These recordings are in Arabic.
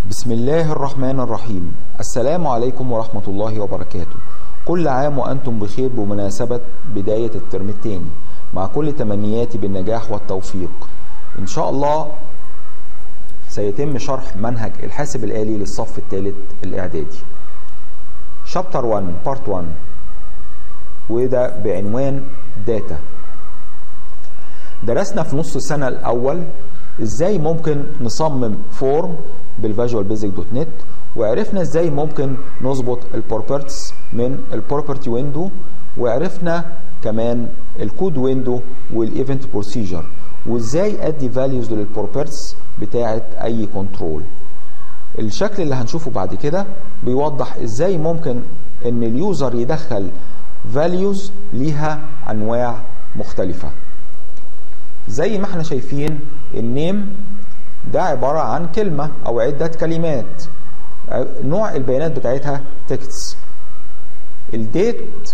بسم الله الرحمن الرحيم. السلام عليكم ورحمة الله وبركاته. كل عام وأنتم بخير بمناسبة بداية الترم الثاني، مع كل تمنياتي بالنجاح والتوفيق. إن شاء الله سيتم شرح منهج الحاسب الآلي للصف الثالث الإعدادي. شابتر 1 بارت 1، وده بعنوان داتا. درسنا في نص السنة الأول ازاي ممكن نصمم فورم بالفيجوال بيزك دوت نت، وعرفنا ازاي ممكن نظبط البروبرتيز من البروبرتي ويندو، وعرفنا كمان الكود ويندو والايفنت بروسيجر، وازاي ادي فاليوز للبروبرتيز بتاعه اي كنترول. الشكل اللي هنشوفه بعد كده بيوضح ازاي ممكن ان اليوزر يدخل فاليوز ليها انواع مختلفه. زي ما احنا شايفين النيم ده عبارة عن كلمة أو عدة كلمات، نوع البيانات بتاعتها تكست. الديت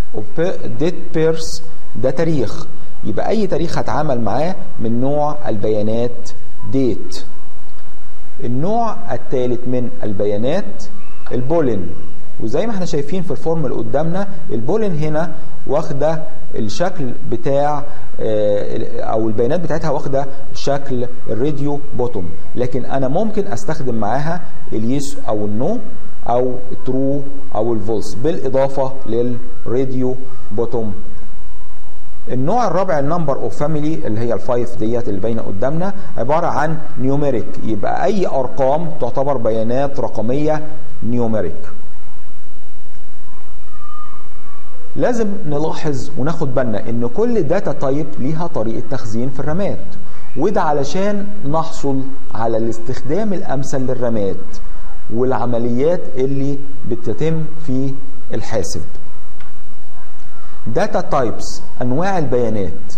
بيرس ده تاريخ، يبقى أي تاريخ هتعامل معاه من نوع البيانات ديت. النوع الثالث من البيانات البولين، وزي ما احنا شايفين في الفورم اللي قدامنا البولين هنا واخده الشكل بتاع او البيانات بتاعتها واخده شكل الراديو بوتوم، لكن انا ممكن استخدم معاها اليس او النو او الترو او الفولس بالاضافه للراديو بوتوم. النوع الرابع النمبر اوف فاميلي اللي هي الفايف ديت اللي باينه قدامنا، عباره عن نيوميريك، يبقى اي ارقام تعتبر بيانات رقميه نيوميريك. لازم نلاحظ وناخد بالنا ان كل داتا تايب ليها طريقه تخزين في الرامات، وده علشان نحصل على الاستخدام الامثل للرامات والعمليات اللي بتتم في الحاسب. داتا تايبس، انواع البيانات.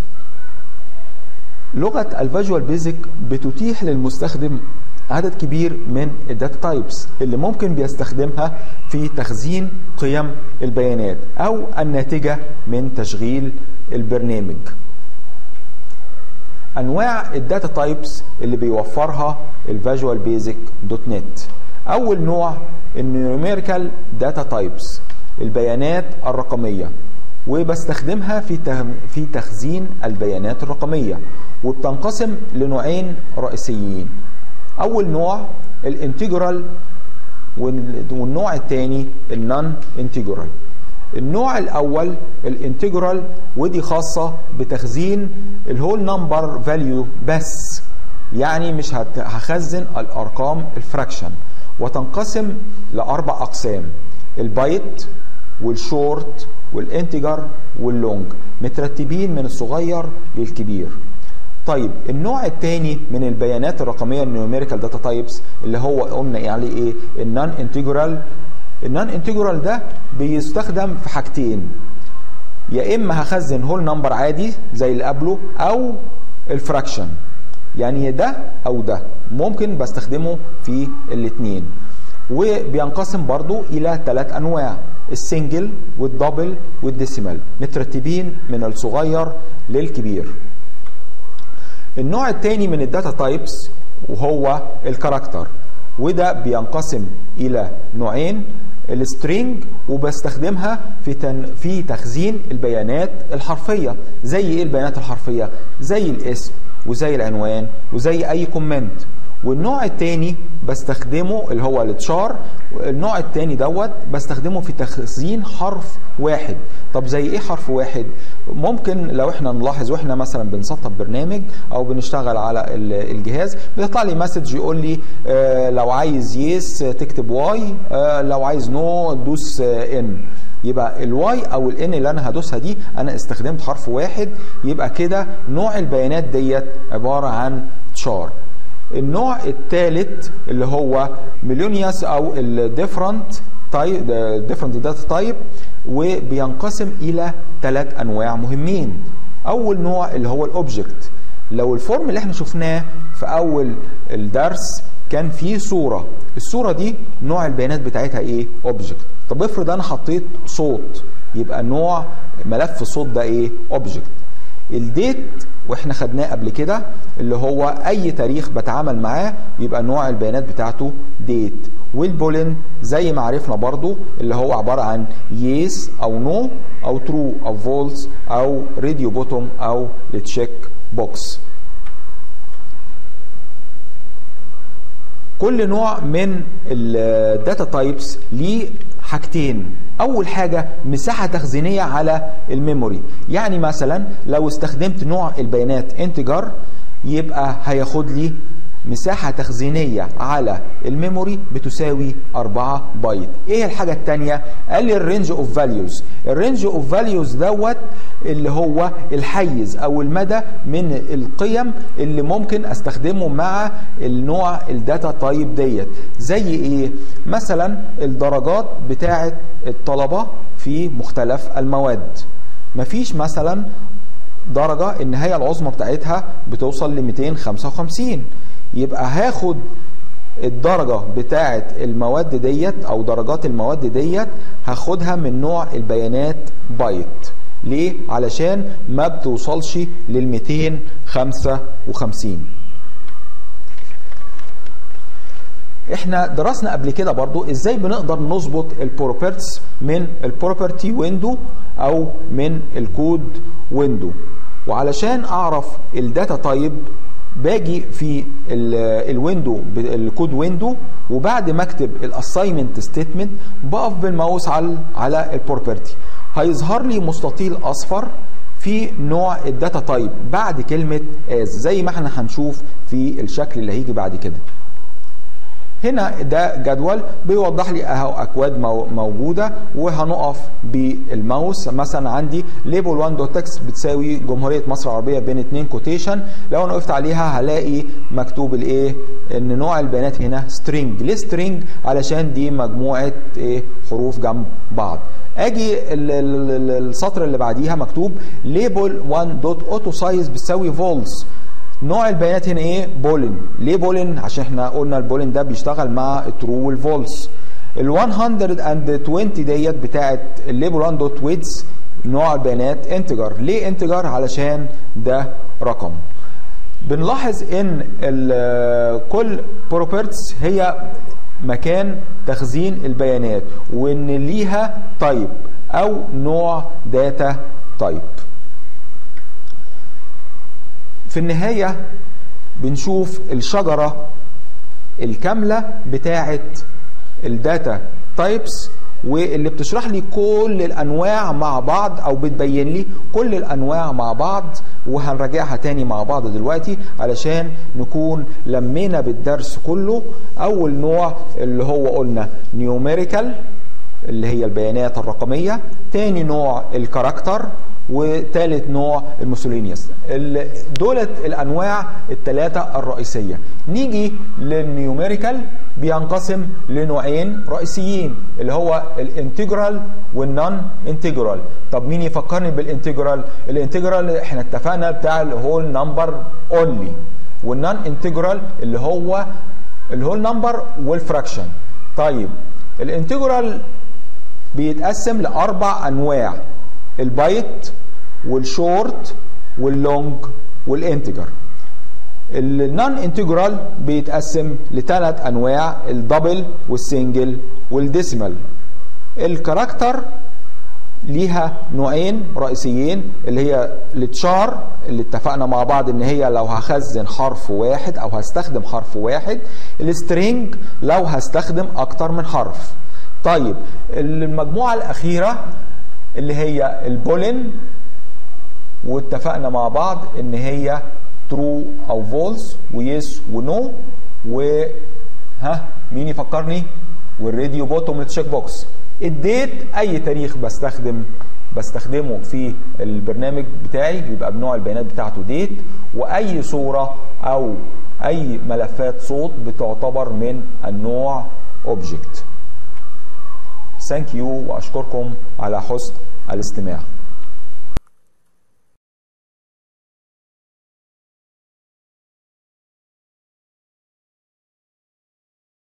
لغه الفيجوال بيزك بتتيح للمستخدم عدد كبير من الداتا تايبس اللي ممكن بيستخدمها في تخزين قيم البيانات او الناتجه من تشغيل البرنامج. انواع الداتا تايبس اللي بيوفرها الفيجوال بيزك دوت نت. اول نوع النيوميريكال داتا تايبس، البيانات الرقميه، وبستخدمها في تخزين البيانات الرقميه، وبتنقسم لنوعين رئيسيين. اول نوع الانتجرال، والنوع الثاني النون انتجرال. النوع الاول الانتجرال، ودي خاصه بتخزين الهول نمبر فاليو بس، يعني مش هخزن الارقام الفراكشن، وتنقسم لاربع اقسام: البايت والشورت والانتجر واللونج، مترتبين من الصغير للكبير. طيب النوع الثاني من البيانات الرقميه النيوميريكال داتا تايبس اللي هو قلنا يعني ايه؟ النون انتجرال. النون انتجرال ده بيستخدم في حاجتين: يا اما هخزن هول نمبر عادي زي اللي قبله، او الفراكشن، يعني ده او ده، ممكن بستخدمه في الاثنين. وبينقسم برضو الى 3 انواع: السنجل والدبل والديسيمال، مترتبين من الصغير للكبير. النوع الثاني من الداتا تايبس وهو الكاركتر، وده بينقسم الى نوعين: السترينج، وبستخدمها في تخزين البيانات الحرفيه. زي ايه البيانات الحرفيه؟ زي الاسم وزي العنوان وزي اي كومنت. والنوع الثاني بستخدمه اللي هو التشار، النوع الثاني دوت بستخدمه في تخزين حرف واحد. طب زي ايه حرف واحد؟ ممكن لو احنا نلاحظ واحنا مثلا بنسطب برنامج او بنشتغل على الجهاز، بيطلع لي مسج يقول لي لو عايز يس تكتب واي، لو عايز نو دوس ان. يبقى الواي او الان اللي انا هدوسها دي انا استخدمت حرف واحد، يبقى كده نوع البيانات ديت عباره عن تشار. النوع الثالث اللي هو ميلونيوس او الديفرنت داتا تايب، وبينقسم الى 3 انواع مهمين. اول نوع اللي هو الاوبجكت. لو الفورم اللي احنا شفناه في اول الدرس كان فيه صوره، الصوره دي نوع البيانات بتاعتها ايه؟ اوبجكت. طب افرض انا حطيت صوت، يبقى نوع ملف الصوت ده ايه؟ اوبجكت. الديت واحنا خدناه قبل كده اللي هو اي تاريخ بتعامل معاه يبقى نوع البيانات بتاعته ديت. والبولين زي ما عرفنا برضو اللي هو عبارة عن يس او نو او ترو او فولس او راديو بوتوم او التشيك بوكس. كل نوع من الداتا تايبس ليه حاجتين. اول حاجه مساحه تخزينيه على الميموري، يعني مثلا لو استخدمت نوع البيانات انتجر يبقى هياخد لي مساحه تخزينيه على الميموري بتساوي 4 بايت. ايه الحاجه الثانيه؟ قال لي الرينج اوف فاليوز. الرينج اوف فاليوز دوت اللي هو الحيز او المدى من القيم اللي ممكن استخدمه مع النوع الداتا تايب ديت. زي ايه؟ مثلا الدرجات بتاعه الطلبه في مختلف المواد. مفيش مثلا درجه النهايه العظمى بتاعتها بتوصل ل 255، يبقى هاخد الدرجة بتاعة المواد ديت أو درجات المواد ديت هاخدها من نوع البيانات بايت. ليه؟ علشان ما بتوصلش لل 255. احنا درسنا قبل كده برضو ازاي بنقدر نظبط البروبرتيز من البروبرتي ويندو او من الكود ويندو. وعلشان اعرف الداتا تايب باجي في الويندو الكود ويندو، وبعد ما اكتب الاساينمنت ستيتمنت بقف بالماوس على البروبرتي، هيظهر لي مستطيل اصفر في نوع الداتا تايب بعد كلمه از زي ما احنا هنشوف في الشكل اللي هيجي بعد كده. هنا ده جدول بيوضح لي اهو اكواد موجوده، وهنقف بالماوس. مثلا عندي ليبل 1 دوت تكست بتساوي جمهوريه مصر العربيه بين 2 كوتيشن، لو انا وقفت عليها هلاقي مكتوب الايه؟ ان نوع البيانات هنا سترينج. ليه سترينج؟ علشان دي مجموعه ايه؟ حروف جنب بعض. اجي السطر اللي بعديها مكتوب ليبل 1 دوت اوتو سايز بتساوي فولس. نوع البيانات هنا ايه؟ بولين. ليه بولين؟ عشان احنا قلنا البولين ده بيشتغل مع الترو والفولس. ال 120 ديت بتاعت الليبل 1 دوت ويدز نوع البيانات انتجر. ليه انتجر؟ علشان ده رقم. بنلاحظ ان كل بروبرتيز هي مكان تخزين البيانات، وان ليها تايب او نوع داتا تايب. في النهاية بنشوف الشجرة الكاملة بتاعة الداتا تايبس، واللي بتشرح لي كل الأنواع مع بعض أو بتبين لي كل الأنواع مع بعض، وهنراجعها تاني مع بعض دلوقتي علشان نكون لمينا بالدرس كله. أول نوع اللي هو قلنا نيوميريكال اللي هي البيانات الرقمية، تاني نوع الكاركتر، وثالث نوع المسلينيوس. دولت الانواع الثلاثه الرئيسيه. نيجي للنيوميريكال بينقسم لنوعين رئيسيين اللي هو الانتجرال والنون انتجرال. طب مين يفكرني بالانتجرال؟ الانتجرال احنا اتفقنا بتاع الهول نمبر اونلي، والنون انتجرال اللي هو الهول نمبر والفراكشن. طيب الانتجرال بيتقسم لاربع انواع: البايت والشورت واللونج والانتجر. النون انتجرال بيتقسم لثلاث انواع: الدبل والسنجل والديسيمال. الكاركتر ليها نوعين رئيسيين اللي هي التشار اللي اتفقنا مع بعض ان هي لو هخزن حرف واحد او هستخدم حرف واحد، السترينج لو هستخدم اكتر من حرف. طيب المجموعة الاخيرة اللي هي البولين، واتفقنا مع بعض ان هي ترو او فولس ويس ونو، مين يفكرني؟ والراديو بوتوم تشيك بوكس. الديت اي تاريخ بستخدمه في البرنامج بتاعي يبقى بنوع البيانات بتاعته ديت، واي صورة او اي ملفات صوت بتعتبر من النوع اوبجكت. ثانك يو واشكركم على حسن الاستماع.